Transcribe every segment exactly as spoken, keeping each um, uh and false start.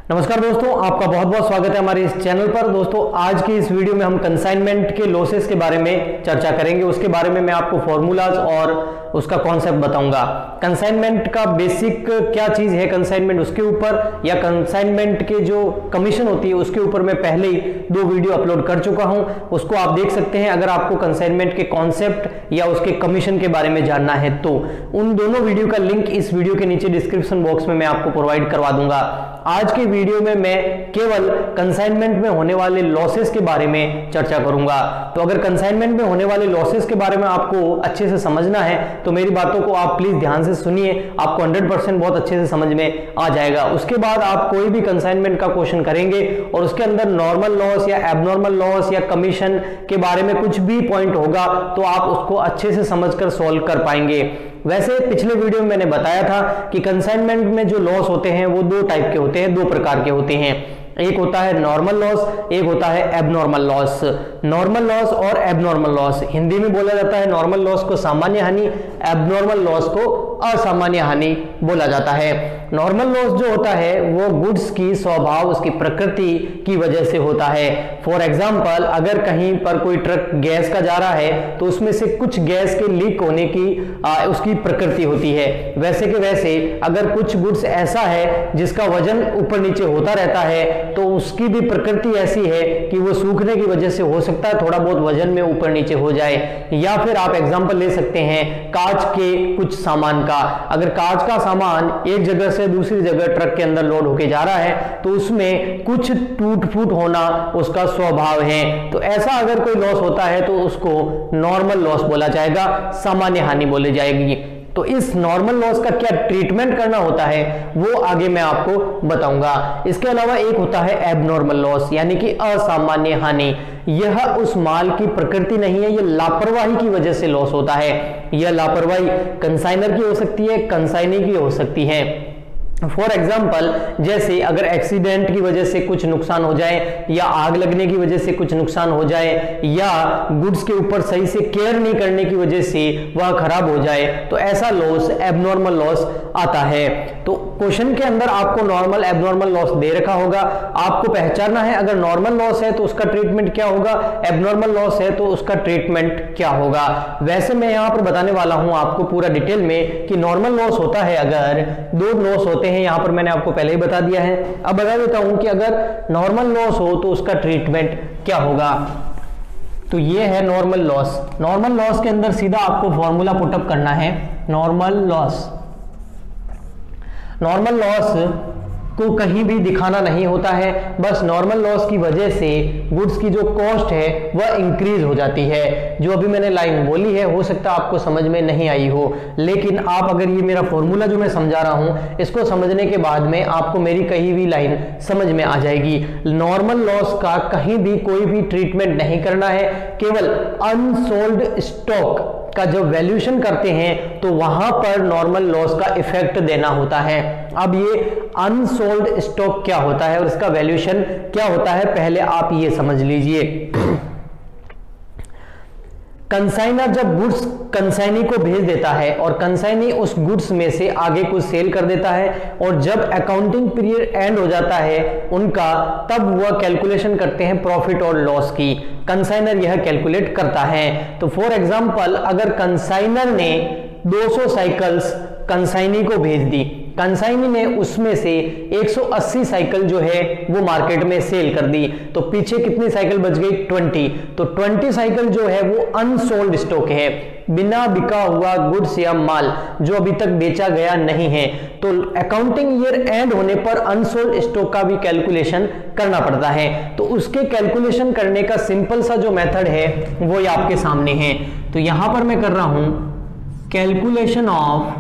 नमस्कार दोस्तों, आपका बहुत बहुत स्वागत है हमारे इस चैनल पर। दोस्तों, आज की इस वीडियो में हम कंसाइनमेंट के लॉसेस के बारे में चर्चा करेंगे। उसके बारे में मैं आपको फॉर्मूलाज और उसका कॉन्सेप्ट बताऊंगा। कंसाइनमेंट का बेसिक क्या चीज है कंसाइनमेंट, उसके ऊपर या कंसाइनमेंट के जो कमीशन होती है उसके ऊपर मैं पहले ही दो वीडियो अपलोड कर चुका हूं, उसको आप देख सकते हैं अगर आपको कंसाइनमेंट के कॉन्सेप्ट या उसके कमीशन के बारे में जानना है तो। उन दोनों वीडियो का लिंक इस वीडियो के नीचे डिस्क्रिप्शन बॉक्स में मैं आपको प्रोवाइड करवा दूंगा। आज के वीडियो में मैं केवल कंसाइनमेंट में होने वाले लॉसेस के बारे में चर्चा करूंगा। तो अगर कंसाइनमेंट में होने वाले लॉसेस के बारे में आपको अच्छे से समझना है तो मेरी बातों को आप प्लीज ध्यान से सुनिए, आपको हंड्रेड परसेंट बहुत अच्छे से समझ में आ जाएगा। उसके बाद आप कोई भी कंसाइनमेंट का क्वेश्चन करेंगे और उसके अंदर नॉर्मल लॉस या एबनॉर्मल लॉस या कमीशन के बारे में कुछ भी पॉइंट होगा तो आप उसको अच्छे से समझकर सॉल्व कर पाएंगे। वैसे पिछले वीडियो में मैंने बताया था कि कंसाइनमेंट में जो लॉस होते हैं वो दो टाइप के होते हैं, दो प्रकार के होते हैं। एक होता है नॉर्मल लॉस, एक होता है एबनॉर्मल लॉस। नॉर्मल लॉस और एबनॉर्मल लॉस, हिंदी में बोला जाता है नॉर्मल लॉस को सामान्य हानि, एबनॉर्मल लॉस को असामान्य हानि बोला जाता है। नॉर्मल लॉस जो होता है वो गुड्स की स्वभाव, उसकी प्रकृति की वजह से होता है। फॉर एग्जाम्पल, अगर कहीं पर कोई ट्रक गैस का जा रहा है तो उसमें से कुछ गैस के लीक होने की आ, उसकी प्रकृति होती है। वैसे के वैसे अगर कुछ गुड्स ऐसा है जिसका वजन ऊपर नीचे होता रहता है तो उसकी भी प्रकृति ऐसी है कि वो सूखने की वजह से हो सकता है थोड़ा बहुत वजन में ऊपर नीचे हो जाए। या फिर आप एग्जांपल ले सकते हैं कांच के कुछ सामान का। अगर कांच का सामान एक जगह से दूसरी जगह ट्रक के अंदर लोड होके जा रहा है तो उसमें कुछ टूट फूट होना उसका स्वभाव है। तो ऐसा अगर कोई लॉस होता है तो उसको नॉर्मल लॉस बोला जाएगा, सामान्य हानि बोली जाएगी। तो इस नॉर्मल लॉस का क्या ट्रीटमेंट करना होता है वो आगे मैं आपको बताऊंगा। इसके अलावा एक होता है एबनॉर्मल लॉस, यानी कि असामान्य हानि। यह उस माल की प्रकृति नहीं है, यह लापरवाही की वजह से लॉस होता है। यह लापरवाही कंसाइनर की हो सकती है, कंसाइनी की हो सकती है। फॉर एग्जाम्पल, जैसे अगर एक्सीडेंट की वजह से कुछ नुकसान हो जाए या आग लगने की वजह से कुछ नुकसान हो जाए या गुड्स के ऊपर सही से केयर नहीं करने की वजह से वह खराब हो जाए तो ऐसा लॉस एबनॉर्मल लॉस आता है। तो क्वेश्चन के अंदर आपको नॉर्मल एबनॉर्मल लॉस दे रखा होगा, आपको पहचानना है अगर नॉर्मल लॉस है तो उसका ट्रीटमेंट क्या होगा, एबनॉर्मल लॉस है तो उसका ट्रीटमेंट क्या होगा। वैसे मैं यहाँ पर बताने वाला हूँ आपको पूरा डिटेल में कि नॉर्मल लॉस होता है अगर दो लॉस होते हैं, यहां पर मैंने आपको पहले ही बता दिया है। अब बता देता हूं कि अगर नॉर्मल लॉस हो तो उसका ट्रीटमेंट क्या होगा। तो ये है नॉर्मल लॉस। नॉर्मल लॉस के अंदर सीधा आपको फॉर्मूला पुटअप करना है। नॉर्मल लॉस, नॉर्मल लॉस को कहीं भी दिखाना नहीं होता है, बस नॉर्मल लॉस की वजह से गुड्स की जो कॉस्ट है वह इंक्रीज हो जाती है। जो अभी मैंने लाइन बोली है हो सकता है आपको समझ में नहीं आई हो, लेकिन आप अगर ये मेरा फॉर्मूला जो मैं समझा रहा हूं इसको समझने के बाद में आपको मेरी कही हुई लाइन समझ में आ जाएगी। नॉर्मल लॉस का कहीं भी कोई भी ट्रीटमेंट नहीं करना है, केवल अनसोल्ड स्टॉक का जब वैल्यूएशन करते हैं तो वहां पर नॉर्मल लॉस का इफेक्ट देना होता है। अब ये अनसोल्ड स्टॉक क्या होता है और इसका वैल्यूएशन क्या होता है पहले आप ये समझ लीजिए। कंसाइनर जब गुड्स कंसाइनी को भेज देता है और कंसाइनी उस गुड्स में से आगे कुछ सेल कर देता है और जब अकाउंटिंग पीरियड एंड हो जाता है उनका, तब वह कैलकुलेशन करते हैं प्रॉफिट और लॉस की। कंसाइनर यह कैलकुलेट करता है। तो फॉर एग्जांपल, अगर कंसाइनर ने दो सौ साइकिल्स कंसाइनी को भेज दी, कंसाइनी ने उसमें से एक सौ अस्सी साइकिल जो है वो मार्केट में सेल कर दी, तो पीछे कितनी साइकिल बच गई, बीस। तो बीस साइकिल जो है वो अनसोल्ड स्टॉक है, बिना बिका हुआ गुड्स या माल जो अभी तक बेचा गया नहीं है। तो अकाउंटिंग ईयर एंड होने पर अनसोल्ड स्टॉक का भी कैलकुलेशन करना पड़ता है। तो उसके कैलकुलेशन करने का सिंपल सा जो मेथड है वो ये आपके सामने है। तो यहां पर मैं कर रहा हूं कैलकुलेशन ऑफ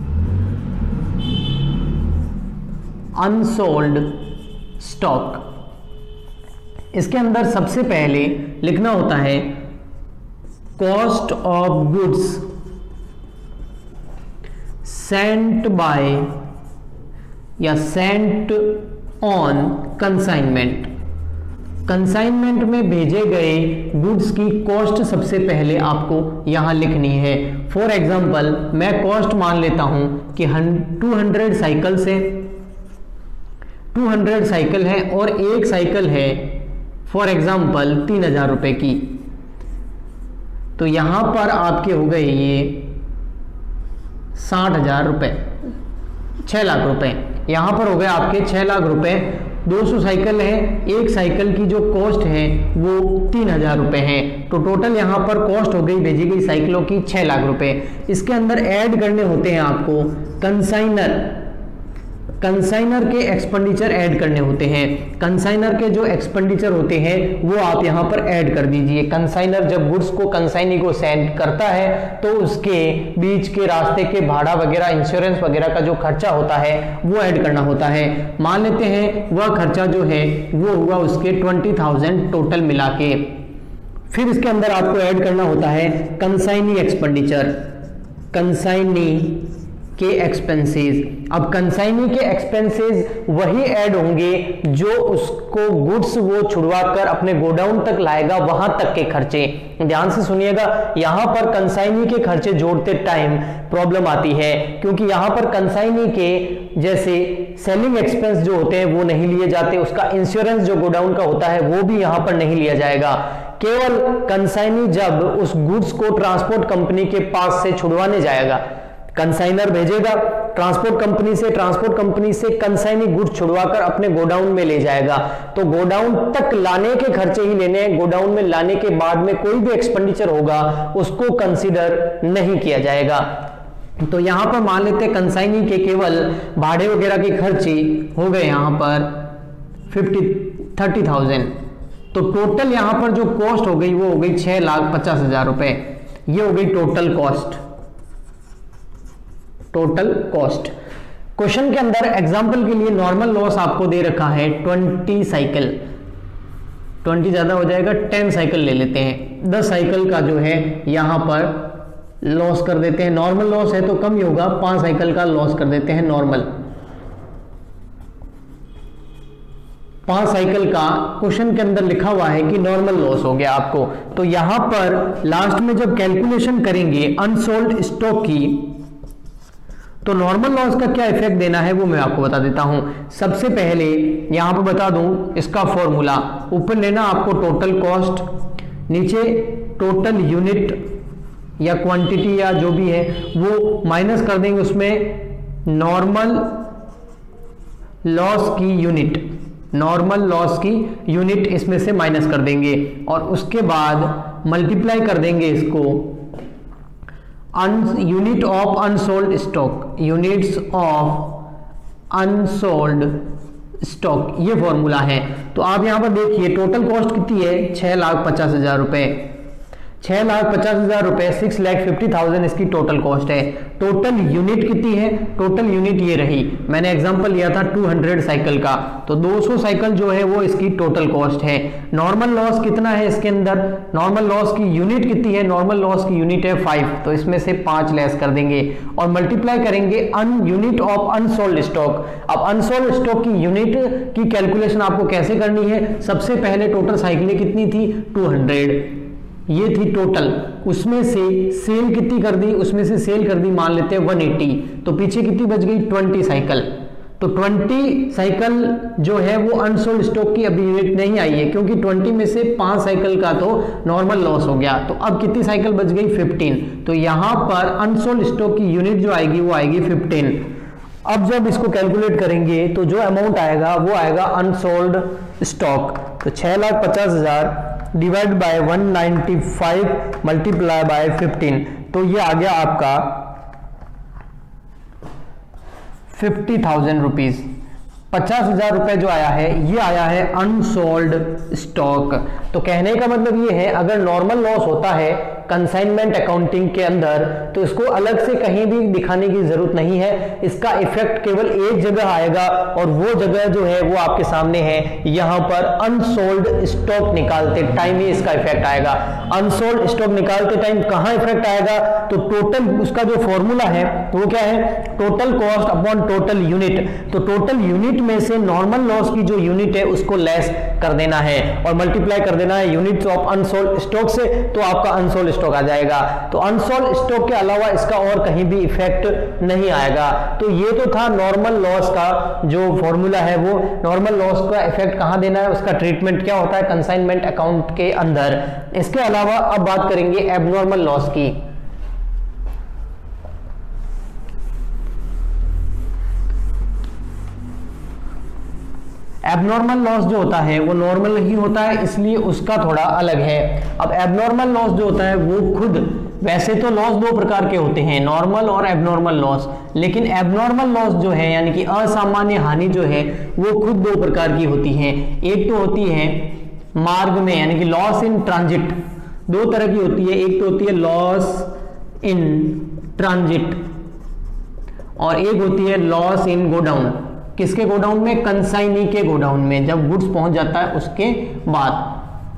अनसोल्ड स्टॉक। इसके अंदर सबसे पहले लिखना होता है cost of goods sent by या सेंट ऑन कंसाइनमेंट। कंसाइनमेंट में भेजे गए गुड्स की कॉस्ट सबसे पहले आपको यहां लिखनी है। फॉर एग्जांपल, मैं कॉस्ट मान लेता हूं कि टू हंड्रेड साइकिल से टू हंड्रेड साइकिल है और एक साइकिल है फॉर एग्जाम्पल तीन हजार रुपए की, तो यहां पर आपके हो गए ये साठ हजार रुपए, छह लाख रुपए, यहां पर हो गए आपके छह लाख रुपए। दो सौ साइकिल है, एक साइकिल की जो कॉस्ट है वो तीन हजार रुपए है, तो टोटल यहां पर कॉस्ट हो गई भेजी गई साइकिलों की छह लाख रुपए। इसके अंदर ऐड करने होते हैं आपको कंसाइनर, कंसाइनर के एक्सपेंडिचर ऐड करने होते हैं। कंसाइनर के जो एक्सपेंडिचर होते हैं वो आप यहां पर ऐड कर दीजिए। कंसाइनर जब गुड्स को कंसाइनी को सेंड करता है तो उसके बीच के रास्ते के भाड़ा वगैरह, इंश्योरेंस वगैरह का जो खर्चा होता है वो ऐड करना होता है। मान लेते हैं वह खर्चा जो है वो हुआ उसके ट्वेंटी थाउजेंड टोटल मिला के। फिर इसके अंदर आपको ऐड करना होता है कंसाइनी एक्सपेंडिचर, कंसाइनी के एक्सपेंसेस। अब कंसाइनी के एक्सपेंसेस वही ऐड होंगे जो उसको गुड्स वो छुड़वा कर अपने गोडाउन तक लाएगा, वहां तक के खर्चे। ध्यान से सुनिएगा, यहां पर कंसाइनी के खर्चे जोड़ते टाइम प्रॉब्लम आती है, क्योंकि यहां पर कंसाइनी के जैसे सेलिंग एक्सपेंस जो होते हैं वो नहीं लिए जाते, उसका इंश्योरेंस जो गोडाउन का होता है वो भी यहां पर नहीं लिया जाएगा। केवल कंसाइनी जब उस गुड्स को ट्रांसपोर्ट कंपनी के पास से छुड़वाने जाएगा, कंसाइनर भेजेगा ट्रांसपोर्ट कंपनी से, ट्रांसपोर्ट कंपनी से कंसाइनी गुड्स छुड़वाकर अपने गोडाउन में ले जाएगा, तो गोडाउन तक लाने के खर्चे ही लेने हैं। गोडाउन में लाने के बाद में कोई भी एक्सपेंडिचर होगा उसको कंसीडर नहीं किया जाएगा। तो यहां पर मान लेते हैं कंसाइनी के केवल भाड़े वगैरह के खर्चे हो गए यहां पर फिफ्टी थर्टी थाउजेंड, तो टोटल यहां पर जो कॉस्ट हो गई वो हो गई छह लाख पचास हजार रुपए। ये हो गई total cost, total cost. Question के अंदर एग्जांपल के लिए नॉर्मल लॉस आपको दे रखा है ट्वेंटी साइकिल, ट्वेंटी ज्यादा हो जाएगा, टेन साइकिल ले लेते हैं। दस साइकिल का जो है यहां पर लॉस कर देते हैं। नॉर्मल लॉस है तो कम ही होगा, पांच साइकिल का लॉस कर देते हैं नॉर्मल। पांच साइकिल का क्वेश्चन के अंदर लिखा हुआ है कि नॉर्मल लॉस हो गया आपको, तो यहां पर लास्ट में जब कैलकुलेशन करेंगे अनसोल्ड स्टॉक की, तो नॉर्मल लॉस का क्या इफेक्ट देना है वो मैं आपको बता देता हूं। सबसे पहले यहां पर बता दूं इसका फॉर्मूला, ऊपर लेना आपको टोटल कॉस्ट, नीचे टोटल यूनिट या क्वांटिटी या जो भी है वो माइनस कर देंगे, उसमें नॉर्मल लॉस की यूनिट, नॉर्मल लॉस की यूनिट इसमें से माइनस कर देंगे, और उसके बाद मल्टीप्लाई कर देंगे इसको unit of unsold stock, units of unsold stock, ये फॉर्मूला है। तो आप यहां पर देखिए टोटल कॉस्ट कितनी है, छह लाख पचास हजार रुपए, छह लाख पचास हजार रुपए, सिक्स लाख फिफ्टी थाउजेंड इसकी टोटल कॉस्ट है। टोटल यूनिट कितनी है, टोटल यूनिट ये रही, मैंने एग्जांपल लिया था टू हंड्रेड साइकिल का, तो दो सौ साइकिल जो है वो इसकी टोटल कॉस्ट है। नॉर्मल लॉस कितना है इसके अंदर, नॉर्मल लॉस की यूनिट कितनी है, नॉर्मल लॉस की यूनिट है फाइव, तो इसमें से पांच लेस कर देंगे और मल्टीप्लाई करेंगे on unit of unsold stock. अब अनसोल्ड स्टॉक की यूनिट की कैलकुलेशन आपको कैसे करनी है, सबसे पहले टोटल साइकिलें कितनी थी, टू हंड्रेड, ये थी टोटल, उसमें से सेल कितनी कर दी, उसमें से सेल कर दी मान लेते हैं वन एटी, तो पीछे कितनी बच गई, ट्वेंटी साइकिल। तो ट्वेंटी साइकिल जो है वो अनसोल्ड स्टॉक की अभी यूनिट नहीं आई है, क्योंकि ट्वेंटी में से पांच साइकिल का तो नॉर्मल लॉस हो गया, तो अब कितनी साइकिल बच गई, फिफ्टीन। तो यहां पर अनसोल्ड स्टॉक की यूनिट जो आएगी वो आएगी फिफ्टीन। अब जब इसको कैलकुलेट करेंगे तो जो अमाउंट आएगा वो आएगा अनसोल्ड स्टॉक, तो छह लाख पचास हजार divide by one ninety five multiply by fifteen, तो ये आ गया आपका फिफ्टी थाउजेंड रुपीज। पचास हजार रुपए जो आया है ये आया है अनसोल्ड स्टॉक। तो कहने का मतलब ये है, अगर नॉर्मल लॉस होता है कंसाइनमेंट अकाउंटिंग के अंदर तो इसको अलग से कहीं भी दिखाने की जरूरत नहीं है, इसका इफेक्ट केवल एक जगह आएगा और वो जगह जो है वो आपके सामने है, यहां पर अनसोल्ड स्टॉक निकालते टाइम ही इसका इफेक्ट आएगा। अनसोल्ड स्टॉक निकालते टाइम कहां इफेक्ट आएगा, तो टोटल उसका जो फॉर्मूला है वो क्या है, total cost upon total unit. तो टोटल यूनिट में से नॉर्मल लॉस की जो यूनिट है उसको लेस कर देना है और मल्टीप्लाई कर देना है यूनिट्स ऑफ अनसोल्ड स्टॉक से, तो आपका अनसोल्ड स्टॉक आ जाएगा। तो अनसोल्ड स्टॉक के अलावा इसका और कहीं भी इफेक्ट नहीं आएगा। तो ये तो था नॉर्मल लॉस का जो फॉर्मूला है, वो नॉर्मल लॉस का इफेक्ट कहां देना है, उसका ट्रीटमेंट क्या होता है कंसाइनमेंट अकाउंट के अंदर। इसके अलावा अब बात करेंगे एबनॉर्मल लॉस की। एबनॉर्मल लॉस जो होता है वो नॉर्मल नहीं होता है, इसलिए उसका थोड़ा अलग है। अब एबनॉर्मल लॉस जो होता है वो खुद, वैसे तो लॉस दो प्रकार के होते हैं, नॉर्मल और एबनॉर्मल लॉस, लेकिन एबनॉर्मल लॉस जो है यानी कि असामान्य हानि जो है वो खुद दो प्रकार की होती है। एक तो होती है मार्ग में यानी कि लॉस इन ट्रांजिट, दो तरह की होती है, एक तो होती है लॉस इन ट्रांजिट और एक होती है लॉस इन गोडाउन। किसके गोडाउन में? कंसाइनी के गोडाउन में, जब गुड्स पहुंच जाता है उसके बाद।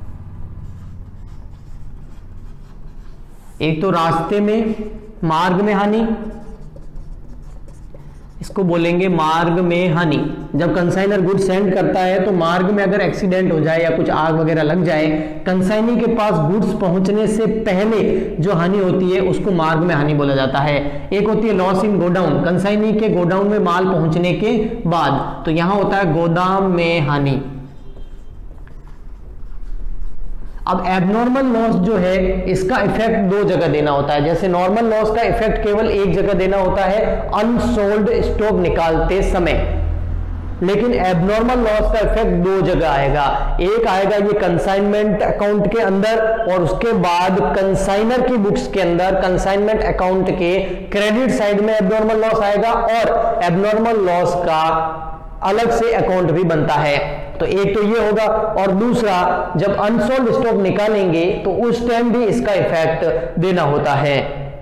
एक तो रास्ते में मार्ग में हानि, इसको बोलेंगे मार्ग में हानि। जब कंसाइनर गुड्स सेंड करता है तो मार्ग में अगर एक्सीडेंट हो जाए या कुछ आग वगैरह लग जाए, कंसाइनी के पास गुड्स पहुंचने से पहले जो हानि होती है उसको मार्ग में हानि बोला जाता है। एक होती है लॉस इन गोडाउन, कंसाइनी के गोडाउन में माल पहुंचने के बाद, तो यहां होता है गोदाम में हानि। अब एबनॉर्मल लॉस जो है इसका इफेक्ट दो जगह देना होता है। जैसे नॉर्मल लॉस का इफेक्ट केवल एक जगह देना होता है अनसोल्ड स्टॉक निकालते समय, लेकिन एबनॉर्मल लॉस का इफेक्ट दो जगह आएगा। एक आएगा ये कंसाइनमेंट अकाउंट के अंदर और उसके बाद कंसाइनर की बुक्स के अंदर कंसाइनमेंट अकाउंट के क्रेडिट साइड में एबनॉर्मल लॉस आएगा और एबनॉर्मल लॉस का अलग से अकाउंट भी बनता है। तो एक तो ये होगा और दूसरा जब अनसोल्ड स्टॉक निकालेंगे तो उस टाइम भी इसका इफेक्ट देना होता है।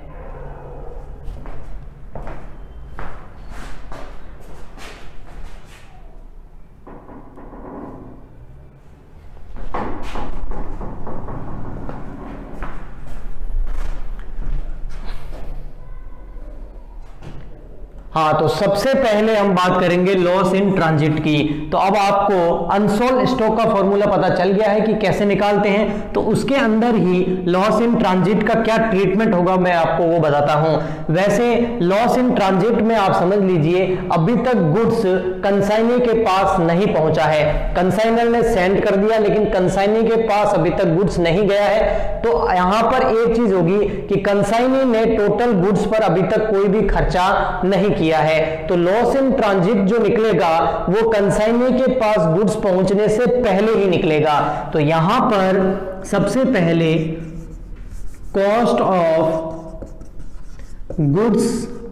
हाँ, तो सबसे पहले हम बात करेंगे लॉस इन ट्रांजिट की। तो अब आपको अनसोल्ड स्टॉक का फॉर्मूला पता चल गया है कि कैसे निकालते हैं, तो उसके अंदर ही लॉस इन ट्रांजिट का क्या ट्रीटमेंट होगा मैं आपको वो बताता हूं। वैसे लॉस इन ट्रांजिट में आप समझ लीजिए अभी तक गुड्स कंसाइनी के पास नहीं पहुंचा है, कंसाइनर ने सेंड कर दिया लेकिन कंसाइनी के पास अभी तक गुड्स नहीं गया है। तो यहां पर एक चीज होगी कि कंसाइनी ने टोटल गुड्स पर अभी तक कोई भी खर्चा नहीं किया है, तो लॉस इन ट्रांजिट जो निकलेगा वो कंसाइनी के पास गुड्स पहुंचने से पहले ही निकलेगा। तो यहां पर सबसे पहले cost of goods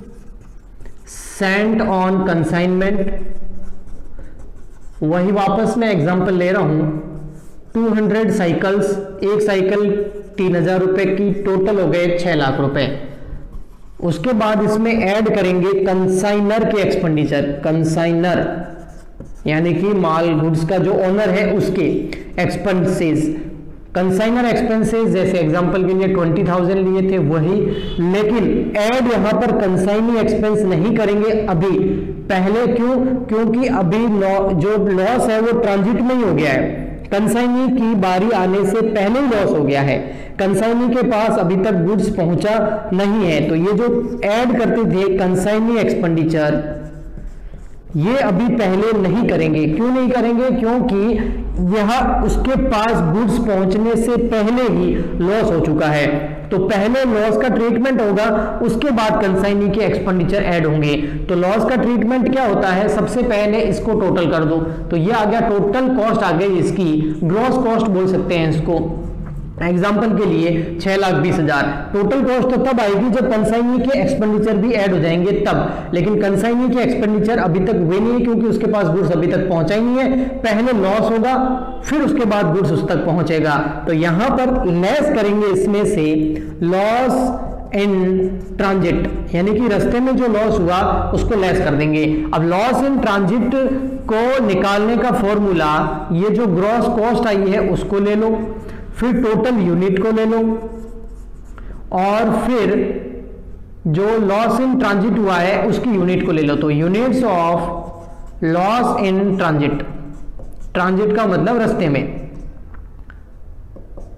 sent on consignment, वही वापस मैं एग्जांपल ले रहा हूं, दो सौ साइकिल्स, एक साइकिल तीन हजार रुपए की, टोटल हो गए छह लाख रुपए। उसके बाद इसमें ऐड करेंगे कंसाइनर के एक्सपेंडिचर, कंसाइनर यानी कि माल गुड्स का जो ओनर है उसके एक्सपेंसेस, कंसाइनर एक्सपेंसेस जैसे एग्जांपल के लिए ट्वेंटी थाउजेंड लिए थे वही, लेकिन ऐड यहां पर कंसाइनी एक्सपेंस नहीं करेंगे अभी, पहले क्यों? क्योंकि अभी जो लॉस है वो ट्रांजिट में ही हो गया है, कंसाइनी की बारी आने से पहले ही लॉस हो गया है, कंसाइनी के पास अभी तक गुड्स पहुंचा नहीं है। तो ये जो ऐड करते थे कंसाइनी एक्सपेंडिचर, ये अभी पहले नहीं करेंगे। क्यों नहीं करेंगे? क्योंकि यह उसके पास गुड्स पहुंचने से पहले ही लॉस हो चुका है। तो पहले लॉस का ट्रीटमेंट होगा, उसके बाद कंसाइनी के एक्सपेंडिचर ऐड होंगे। तो लॉस का ट्रीटमेंट क्या होता है? सबसे पहले इसको टोटल कर दो, तो ये आ गया टोटल कॉस्ट आ गई इसकी, ग्रॉस कॉस्ट बोल सकते हैं इसको। एग्जाम्पल के लिए छह लाख बीस हजार टोटल कॉस्ट तो तब आएगी जब कंसाइनी के एक्सपेंडिचर भी ऐड हो जाएंगे तब, लेकिन कंसाइनी के एक्सपेंडिचर अभी तक हुए नहीं है क्योंकि उसके पास गुड्स अभी तक पहुंचा ही नहीं है। पहले लॉस होगा फिर उसके बाद गुड्स उस तक पहुंचेगा। तो यहां पर लेस करेंगे इसमें से लॉस इन ट्रांजिट, यानी कि रास्ते में जो लॉस हुआ उसको लेस कर देंगे। अब लॉस इन ट्रांजिट को निकालने का फॉर्मूला, ये जो ग्रॉस कॉस्ट आई है उसको ले लो, फिर टोटल यूनिट को ले लो और फिर जो लॉस इन ट्रांजिट हुआ है उसकी यूनिट को ले लो। तो units of loss in transit, transit का मतलब रास्ते में।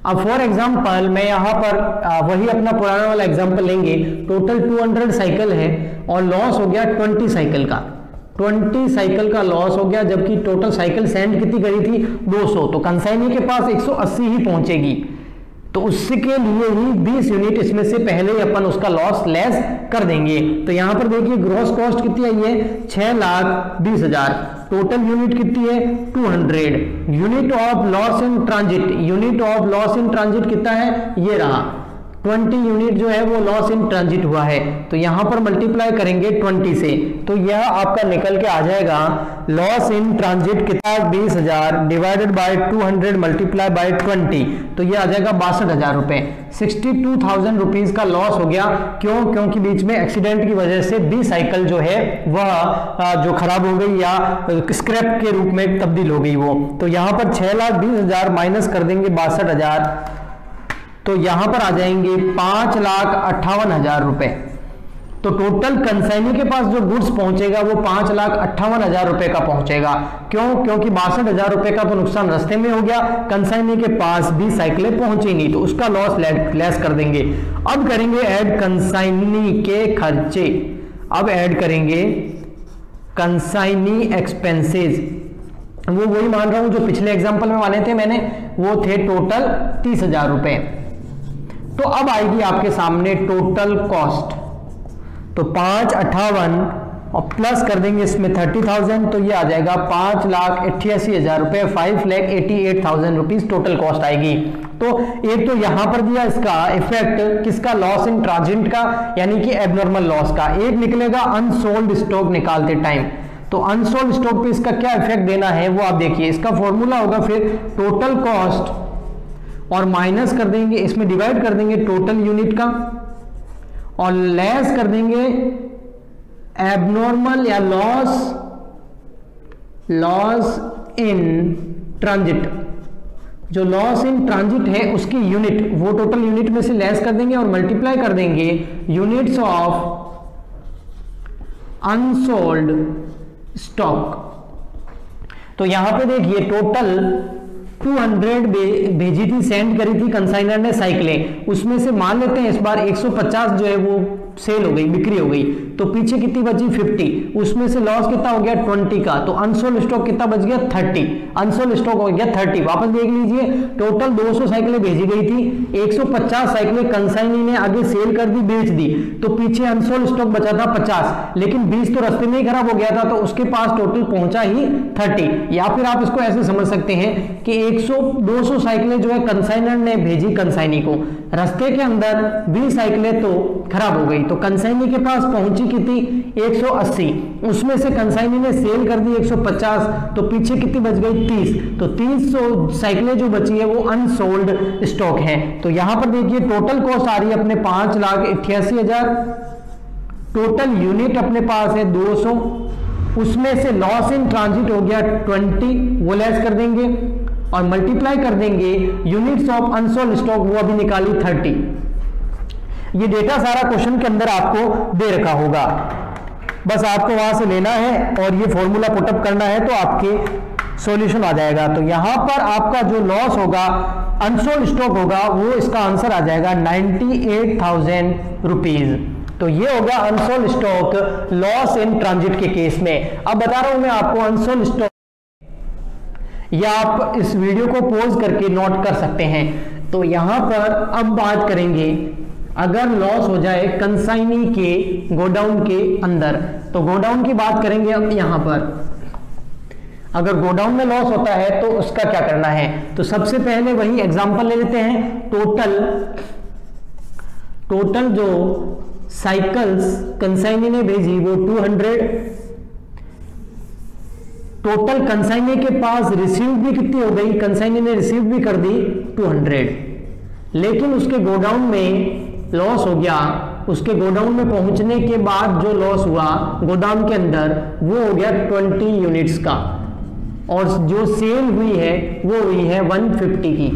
अब फॉर एग्जाम्पल मैं यहाँ पर आ, वही अपना पुराना वाला एग्जाम्पल लेंगे। टोटल दो सौ साइकिल है और लॉस हो गया बीस साइकिल का, बीस साइकिल का लॉस हो गया, जबकि टोटल साइकिल सेंड कितनी करी थी दो सौ, तो कंसाइनी के पास एक सौ अस्सी ही पहुंचेगी, तो उसके लिए ही बीस यूनिट इसमें से पहले ही अपन उसका लॉस लेस कर देंगे। तो यहां पर देखिए ग्रॉस कॉस्ट कितनी आई है, छह लाख बीस हजार, टोटल यूनिट कितनी है दो सौ, unit of loss in transit, unit of loss in transit कितना है, ये रहा बीस यूनिट जो है वो लॉस इन ट्रांजिट हुआ है, तो यहां पर मल्टीप्लाई करेंगे बीस से, तो यह आपका निकल के आ जाएगा लॉस इन ट्रांजिट कितना बीस हजार डिवाइडेड बाय दो सौ मल्टीप्लाई बाय बीस, तो यह आ जाएगा बासठ हजार रुपए, सिक्सटी टू थाउजेंड रुपीज का लॉस हो गया। क्यों? क्योंकि बीच में एक्सीडेंट की वजह से बीस साइकिल जो है वह जो खराब हो गई या स्क्रैप के रूप में तब्दील हो गई वो, तो यहां पर छह लाख बीस हजार माइनस कर देंगे बासठ हजार, तो यहां पर आ जाएंगे पांच लाख अट्ठावन हजार रुपए। तो टोटल कंसाइनी के पास जो गुड्स पहुंचेगा वो पांच लाख अट्ठावन हजार रुपए का पहुंचेगा। क्यों? क्योंकि बासठ हजार रुपए का तो नुकसान रास्ते में हो गया, कंसाइनी के पास बीस साइकिलें पहुंची नहीं, तो उसका लॉस लेस कर देंगे। अब करेंगे ऐड कंसाइनी के खर्चे, अब ऐड करेंगे कंसाइनी एक्सपेंसेस, वो वही मान रहा हूं जो पिछले एग्जाम्पल में माने थे मैंने, वो थे टोटल तीस हजार रुपए। तो अब आएगी आपके सामने टोटल कॉस्ट, तो पांच अट्ठावन और प्लस कर देंगे इसमें थर्टी थाउजेंड, तो ये आ जाएगा पांच लाख अट्ठासी हजार रुपए, five lakh eighty eight thousand rupees total cost आएगी। तो एक तो यहां पर दिया इसका इफेक्ट किसका, लॉस इन ट्रांजिट का, यानी कि एबनॉर्मल लॉस का। एक निकलेगा अनसोल्ड स्टॉक निकालते टाइम, तो अनसोल्ड स्टॉक पे इसका क्या इफेक्ट देना है वो आप देखिए। इसका फॉर्मूला होगा फिर टोटल कॉस्ट और माइनस कर देंगे, इसमें डिवाइड कर देंगे टोटल यूनिट का और लेस कर देंगे एबनॉर्मल या लॉस लॉस इन ट्रांजिट, जो लॉस इन ट्रांजिट है उसकी यूनिट, वो टोटल यूनिट में से लेस कर देंगे और मल्टीप्लाई कर देंगे यूनिट्स ऑफ अनसोल्ड स्टॉक। तो यहां पे देखिए टोटल दो सौ भेजी थी, सेंड करी थी कंसाइनर ने साइकिलें, उसमें से मान लेते हैं इस बार एक सौ पचास जो है वो सेल हो गई, बिक्री हो गई, तो पीछे कितनी बची पचास, उसमें से लॉस कितना हो गया बीस का, तो अनसोल्ड स्टॉक कितना बच गया तीस, अनसोल्ड स्टॉक हो गया तीस। वापस देख लीजिए टोटल दो सौ साइकिलें भेजी गई थी, एक सौ पचास साइकिलें कंसाइनी ने आगे सेल कर दी, बेच दी, तो पीछे अनसोल्ड स्टॉक बचा था पचास, लेकिन बीस तो रास्ते में ही खराब हो गया था, तो उसके पास टोटल पहुंचा ही तीस। या फिर आप इसको ऐसे समझ सकते हैं कि एक सौ दो सौ साइकिलें जो है कंसाइनर ने भेजी कंसाइनी को, रास्ते के अंदर बीस साइकिलें तो खराब हो गई, तो कंसाइनी के पास पहुंची कितनी एक सौ अस्सी, उसमें से कंसाइनी ने सेल कर दी एक सौ पचास, तो पीछे कितनी बच गई तीस, तो तीस सौ साइकिलें जो बची है वो अनसोल्ड स्टॉक है। तो यहां पर देखिए टोटल कॉस्ट आ रही है अपने पांच लाख अट्ठासी हजार, टोटल यूनिट अपने पास है दो सौ, उसमें से लॉस इन ट्रांजिट हो गया बीस, वो लेस कर देंगे और मल्टीप्लाई कर देंगे यूनिट्स ऑफ अनसोल्ड स्टॉक, वो अभी निकाली तीस। ये डेटा सारा क्वेश्चन के अंदर आपको दे रखा होगा, बस आपको वहां से लेना है और ये फॉर्मूला पुटअप करना है तो आपके सॉल्यूशन आ जाएगा। तो यहां पर आपका जो लॉस होगा अनसोल्ड स्टॉक होगा वो इसका आंसर आ जाएगा नाइन्टी एट थाउजेंड रुपीज। तो ये हो गया unsold stock loss in transit के केस में। अब बता रहा हूं मैं आपको अनसोल्ड स्टॉक, या आप इस वीडियो को पॉज करके नोट कर सकते हैं। तो यहां पर अब बात करेंगे अगर लॉस हो जाए कंसाइनी के गोडाउन के अंदर, तो गोडाउन की बात करेंगे। अब यहां पर अगर गोडाउन में लॉस होता है तो उसका क्या करना है, तो सबसे पहले वही एग्जांपल ले लेते हैं। टोटल टोटल जो साइकिल्स कंसाइनी ने भेजी वो दो सौ, टोटल कंसाइनी के पास रिसीव भी कितनी हो गई, कंसाइनी ने रिसीव भी कर दी दो सौ, लेकिन उसके गोडाउन में लॉस हो गया। उसके गोडाउन में पहुंचने के बाद जो लॉस हुआ गोदाम के अंदर वो हो गया बीस यूनिट्स का, और जो सेल हुई है वो हुई है एक सौ पचास की।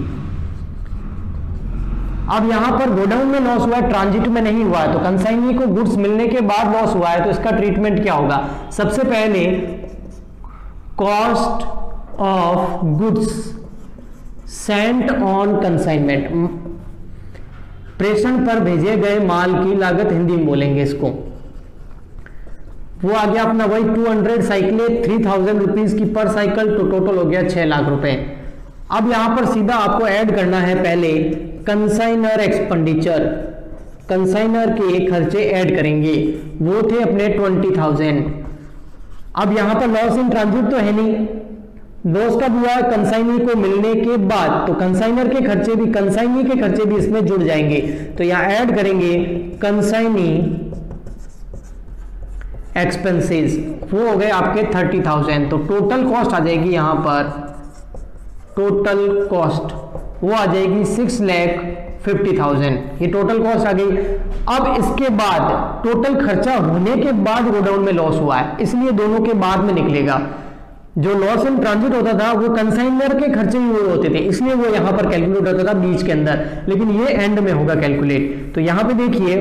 अब यहां पर गोडाउन में लॉस हुआ है, ट्रांजिट में नहीं हुआ है, तो कंसाइनी को गुड्स मिलने के बाद लॉस हुआ है, तो इसका ट्रीटमेंट क्या होगा। सबसे पहले cost of goods sent on consignment, प्रेषण पर भेजे गए माल की लागत हिंदी में बोलेंगे इसको। वो आ गया अपना वही टू हंड्रेड साइकिलें थ्री थाउजेंड रुपीज की पर साइकिल, तो टोटल हो गया छह लाख रुपए। अब यहां पर सीधा आपको ऐड करना है पहले कंसाइनर एक्सपेंडिचर, कंसाइनर के खर्चे ऐड करेंगे, वो थे अपने ट्वेंटी थाउजेंड। अब यहां पर लॉस इन ट्रांजिट तो है नहीं, लॉस कब हुआ? कंसाइनी को मिलने के बाद, तो कंसाइनर के खर्चे भी, कंसाइनी के खर्चे भी इसमें जुड़ जाएंगे। तो यहां ऐड करेंगे कंसाइनी एक्सपेंसेस, वो हो गए आपके थर्टी थाउजेंड। तो टोटल कॉस्ट आ जाएगी यहां पर, टोटल कॉस्ट वो आ जाएगी सिक्स लैख फिफ्टी थाउजेंड, ये टोटल कॉस्ट आ गई। अब इसके बाद टोटल खर्चा होने के बाद गोडाउन में लॉस हुआ है, इसलिए दोनों के बाद में निकलेगा। जो लॉस इन ट्रांजिट होता था वो कंसाइनर के खर्चे ही वो होते थे, इसलिए वो यहां पर कैलकुलेट होता था बीच के अंदर, लेकिन ये एंड में होगा कैलकुलेट। तो यहां पे देखिए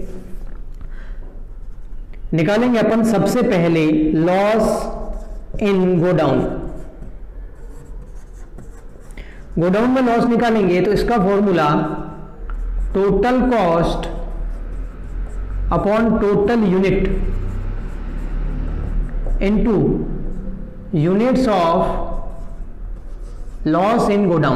निकालेंगे अपन सबसे पहले लॉस इन गोडाउन, गोडाउन में लॉस निकालेंगे तो इसका formula total cost upon total unit into units of loss in godown.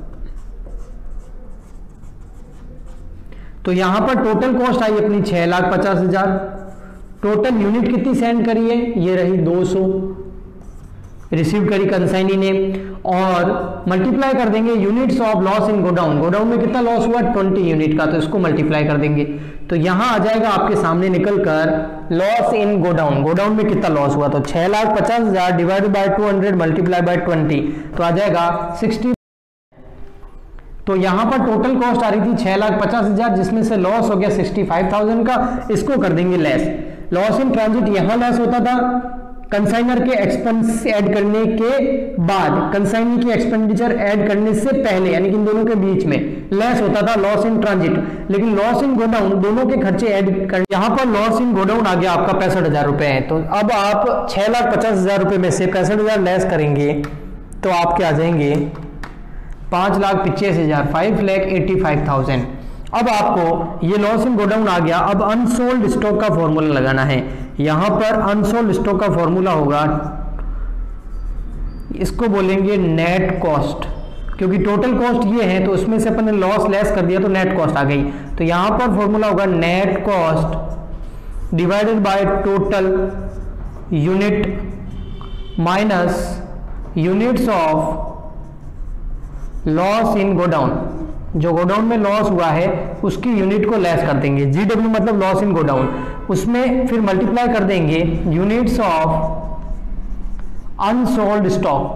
तो यहां पर टोटल कॉस्ट आई अपनी छह लाख पचास हजार, टोटल यूनिट कितनी सेंड करी है? ये रही दो सौ रिसीव करी कंसाइनी ने, और मल्टीप्लाई कर देंगे units of loss in godown, godown में कितना लॉस हुआ? ट्वेंटी यूनिट का, तो इसको मल्टीप्लाई कर देंगे। तो यहां आ जाएगा आपके सामने निकलकर लॉस इन गोडाउन, गोडाउन में कितना लॉस हुआ? तो छह लाख पचास हजार divided by two hundred multiply by twenty, तो आ जाएगा सिक्सटी। तो यहां पर टोटल कॉस्ट आ रही थी छह लाख पचास हजार, जिसमें से लॉस हो गया सिक्सटी फाइव थाउजेंड का, इसको कर देंगे लेस। लॉस इन ट्रांजिट यहां लेस होता था कंसाइनर के एक्सपेंस ऐड करने के बाद, कंसाइनी की एक्सपेंडिचर ऐड करने से पहले, यानी कि इन दोनों के बीच में लेस होता था लॉस इन ट्रांजिट। लेकिन लॉस इन गोडाउन दोनों के खर्चे ऐड कर, यहां पर लॉस इन गोडाउन आ गया आपका पैंसठ हजार रुपए है। तो अब आप छह लाख पचास हजार रुपए में से पैंसठ हजार लेस करेंगे तो आपके आ जाएंगे पांच लाख पिचासी हजार, five lakh eighty five thousand. अब आपको ये लॉस इन गोडाउन आ गया। अब अनसोल्ड स्टॉक का फॉर्मूला लगाना है। यहां पर अनसोल्ड स्टॉक का फॉर्मूला होगा, इसको बोलेंगे नेट कॉस्ट, क्योंकि टोटल कॉस्ट ये है तो उसमें से अपन ने लॉस लेस कर दिया तो नेट कॉस्ट आ गई। तो यहां पर फॉर्मूला होगा net cost divided by total unit minus units of loss in godown, जो गोडाउन में लॉस हुआ है उसकी यूनिट को लेस कर देंगे, जीडब्ल्यू मतलब लॉस इन गोडाउन, उसमें फिर मल्टीप्लाई कर देंगे यूनिट्स ऑफ अनसोल्ड स्टॉक,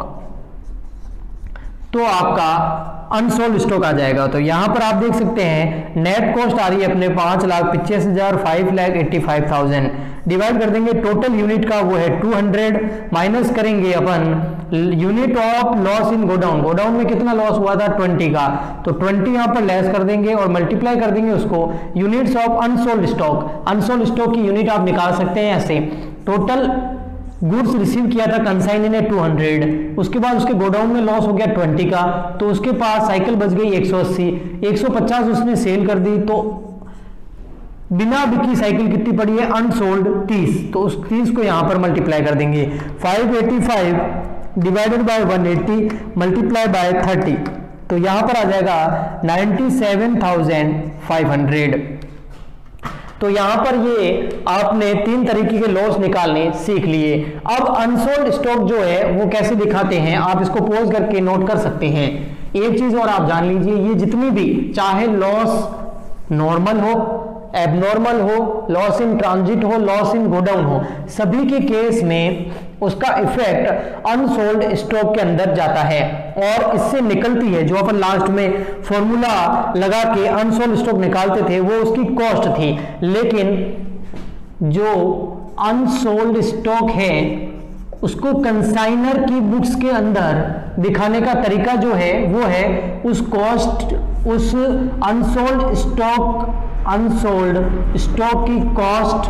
तो आपका अनसोल्ड स्टॉक आ जाएगा। तो यहां पर आप देख सकते हैं नेट कॉस्ट आ रही है अपने पांच लाख पिचासी हजार, five lakh eighty five thousand, divide कर देंगे टोटल यूनिट का वो है टू हंड्रेड, माइनस करेंगे अपन unit of loss in godown, godown में कितना लॉस हुआ था ट्वेंटी का, तो ट्वेंटी यहां पर लेस कर देंगे और मल्टीप्लाई कर देंगे उसको units of unsold stock. Unsold stock की यूनिट आप निकाल सकते हैं ऐसे, टोटल गुड्स रिसीव किया था कंसाइनी ने टू हंड्रेड, उसके बाद उसके गोडाउन में लॉस हो गया ट्वेंटी का, तो उसके पास साइकिल बच गई एक सौ अस्सी, एक सौ पचास उसने सेल कर दी, तो बिना बिकी साइकिल कितनी पड़ी है अनसोल्ड तीस, तो उस तीस को यहां पर मल्टीप्लाई कर देंगे five eighty five divided by one eighty multiply by thirty, तो यहां पर आ जाएगा ninety seven thousand five hundred. तो यहां पर ये आपने तीन तरीके के लॉस निकालने सीख लिए। अब अनसोल्ड स्टॉक जो है वो कैसे दिखाते हैं, आप इसको पॉज करके नोट कर सकते हैं। एक चीज और आप जान लीजिए, ये जितनी भी चाहे लॉस नॉर्मल हो, एबनॉर्मल हो, लॉस इन ट्रांजिट हो, लॉस इन गोडाउन हो, सभी के केस में उसका इफेक्ट अनसोल्ड स्टॉक के अंदर जाता है और इससे निकलती है, जो अपन लास्ट में फॉर्मूला लगा के अनसोल्ड स्टॉक निकालते थे वो उसकी कॉस्ट थी, लेकिन जो अनसोल्ड स्टॉक है उसको कंसाइनर की बुक्स के अंदर दिखाने का तरीका जो है वो है उस कॉस्ट, उस अनसोल्ड स्टॉक अनसोल्ड स्टॉक की कॉस्ट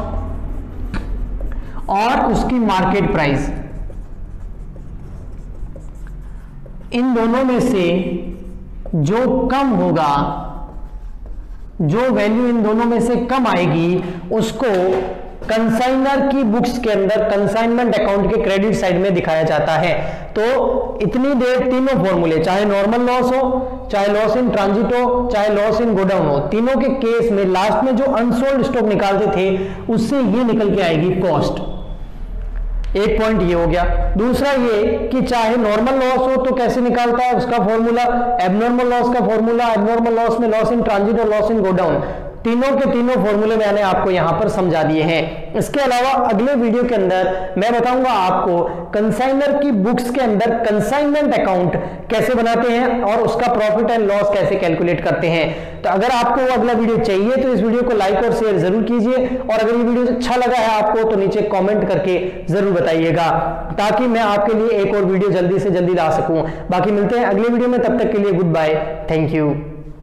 और उसकी मार्केट प्राइस, इन दोनों में से जो कम होगा, जो वैल्यू इन दोनों में से कम आएगी, उसको कंसाइनर की बुक्स के अंदर कंसाइनमेंट अकाउंट के क्रेडिट साइड में दिखाया जाता है। तो इतनी देर तीनों फॉर्मूले, चाहे नॉर्मल लॉस हो, चाहे लॉस इन ट्रांजिट हो, चाहे लॉस इन गोडाउन हो, तीनों के केस में लास्ट में जो अनसोल्ड स्टॉक निकालते थे उससे ये निकल के आएगी कॉस्ट। एक पॉइंट ये हो गया। दूसरा ये कि चाहे नॉर्मल लॉस हो तो कैसे निकालता है उसका फॉर्मूला, एबनॉर्मल लॉस का फॉर्मूला, एबनॉर्मल लॉस में लॉस इन ट्रांजिट और लॉस इन गोडाउन, तीनों के तीनों फॉर्मूले मैंने आपको यहां पर समझा दिए हैं। इसके अलावा अगले वीडियो के अंदर मैं बताऊंगा आपको कंसाइनर की बुक्स के अंदर कंसाइनमेंट अकाउंट कैसे बनाते हैं और उसका प्रॉफिट एंड लॉस कैसे कैलकुलेट करते हैं। तो अगर आपको वो अगला वीडियो चाहिए तो इस वीडियो को लाइक और शेयर जरूर कीजिए, और अगर ये वीडियो अच्छा लगा है आपको तो नीचे कॉमेंट करके जरूर बताइएगा, ताकि मैं आपके लिए एक और वीडियो जल्दी से जल्दी ला सकूं। बाकी मिलते हैं अगले वीडियो में, तब तक के लिए गुड बाय, थैंक यू।